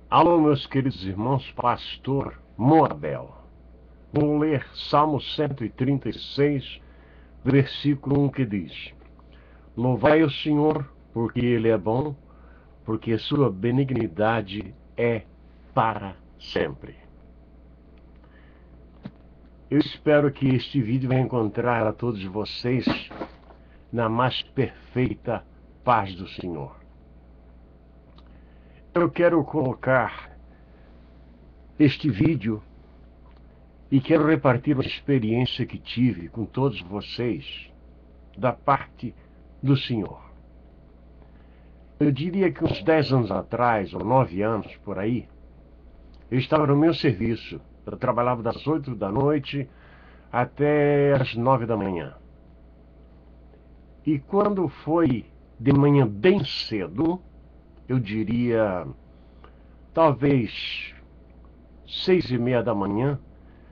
Alô, meus queridos irmãos, pastor Moabel. Vou ler Salmo 136, versículo 1, que diz: Louvai o Senhor, porque Ele é bom, porque a sua benignidade é para sempre. Eu espero que este vídeo venha encontrar a todos vocês na mais perfeita paz do Senhor. Eu quero colocar este vídeo e quero repartir uma experiência que tive com todos vocês da parte do Senhor. Eu diria que uns 10 anos atrás, ou 9 anos por aí, eu estava no meu serviço. Eu trabalhava das 8 da noite até as 9 da manhã. E quando foi de manhã bem cedo, eu diria talvez 6:30 da manhã,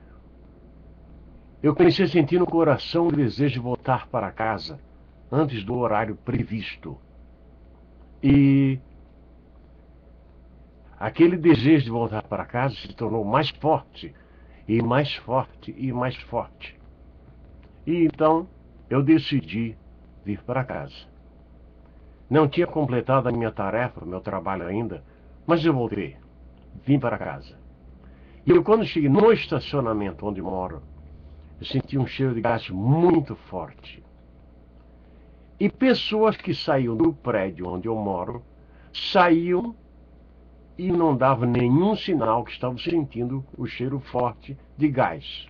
eu comecei a sentir no coração o desejo de voltar para casa antes do horário previsto. E aquele desejo de voltar para casa se tornou mais forte, e mais forte, e mais forte. E então eu decidi vir para casa. Não tinha completado a minha tarefa, meu trabalho ainda, mas eu voltei, vim para casa. E eu, quando cheguei no estacionamento onde moro, eu senti um cheiro de gás muito forte. E pessoas que saíam do prédio onde eu moro, saíam e não davam nenhum sinal que estavam sentindo o cheiro forte de gás.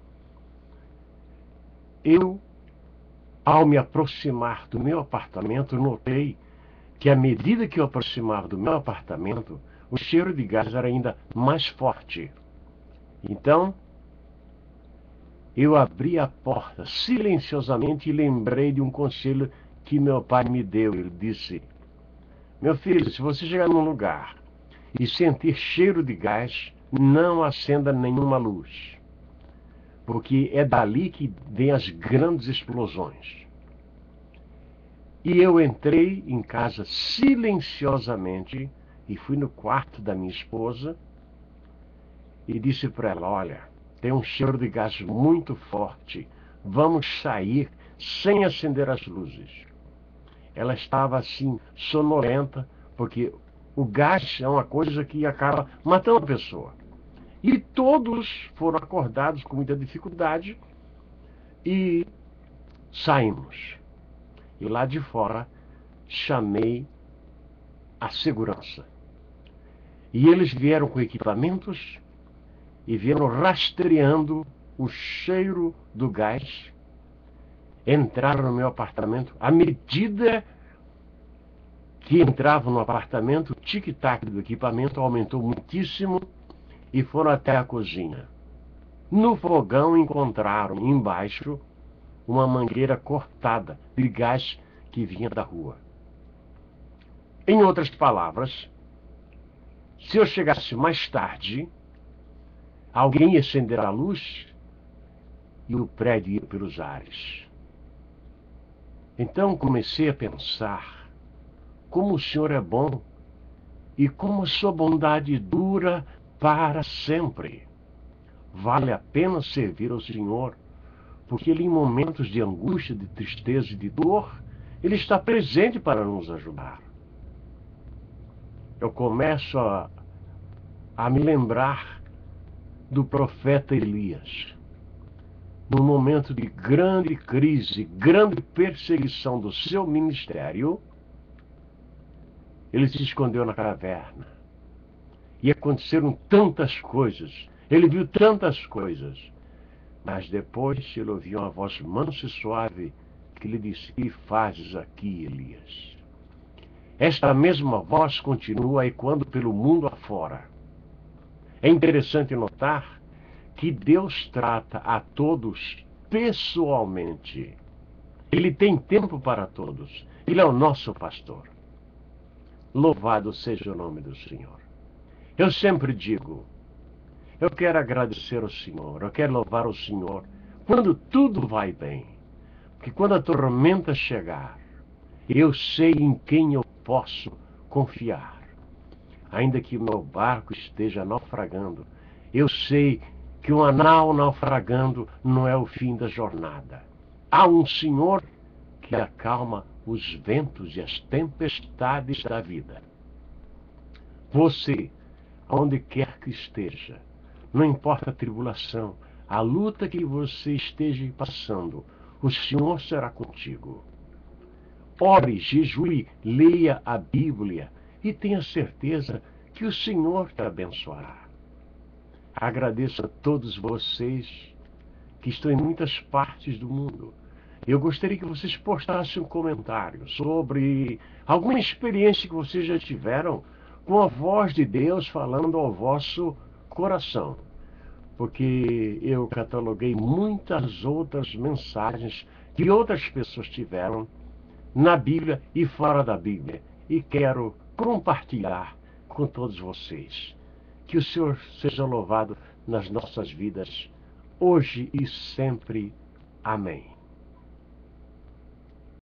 Eu, ao me aproximar do meu apartamento, notei que à medida que eu aproximava do meu apartamento, o cheiro de gás era ainda mais forte. Então, eu abri a porta silenciosamente e lembrei de um conselho que meu pai me deu. Ele disse: meu filho, se você chegar num lugar e sentir cheiro de gás, não acenda nenhuma luz, porque é dali que vem as grandes explosões. E eu entrei em casa silenciosamente e fui no quarto da minha esposa e disse para ela: olha, tem um cheiro de gás muito forte, vamos sair sem acender as luzes. Ela estava assim, sonolenta, porque o gás é uma coisa que acaba matando a pessoa. E todos foram acordados com muita dificuldade e saímos. E lá de fora chamei a segurança. E eles vieram com equipamentos e vieram rastreando o cheiro do gás. Entraram no meu apartamento. À medida que entravam no apartamento, o tic-tac do equipamento aumentou muitíssimo e foram até a cozinha. No fogão encontraram embaixo uma mangueira cortada de gás que vinha da rua. Em outras palavras, se eu chegasse mais tarde, alguém ia acender a luz e o prédio ia pelos ares. Então comecei a pensar como o Senhor é bom e como a sua bondade dura para sempre. Vale a pena servir ao Senhor, porque Ele, em momentos de angústia, de tristeza e de dor, Ele está presente para nos ajudar. Eu começo a me lembrar do profeta Elias. No momento de grande crise, grande perseguição do seu ministério, ele se escondeu na caverna. E aconteceram tantas coisas. Ele viu tantas coisas. Mas depois ele ouviu uma voz mansa e suave que lhe disse: que fazes aqui, Elias? Esta mesma voz continua ecoando pelo mundo afora. É interessante notar que Deus trata a todos pessoalmente. Ele tem tempo para todos. Ele é o nosso pastor. Louvado seja o nome do Senhor. Eu sempre digo, eu quero agradecer ao Senhor, eu quero louvar o Senhor quando tudo vai bem. Porque quando a tormenta chegar, eu sei em quem eu posso confiar. ainda que o meu barco esteja naufragando, eu sei que uma nau naufragando não é o fim da jornada. Há um Senhor que acalma os ventos e as tempestades da vida. Você, onde quer que esteja, não importa a tribulação, a luta que você esteja passando, o Senhor será contigo. Ore, jejue, leia a Bíblia e tenha certeza que o Senhor te abençoará. Agradeço a todos vocês que estão em muitas partes do mundo. Eu gostaria que vocês postassem um comentário sobre alguma experiência que vocês já tiveram com a voz de Deus falando ao vosso coração. Porque eu cataloguei muitas outras mensagens que outras pessoas tiveram na Bíblia e fora da Bíblia. E quero compartilhar com todos vocês. Que o Senhor seja louvado nas nossas vidas, hoje e sempre. Amém.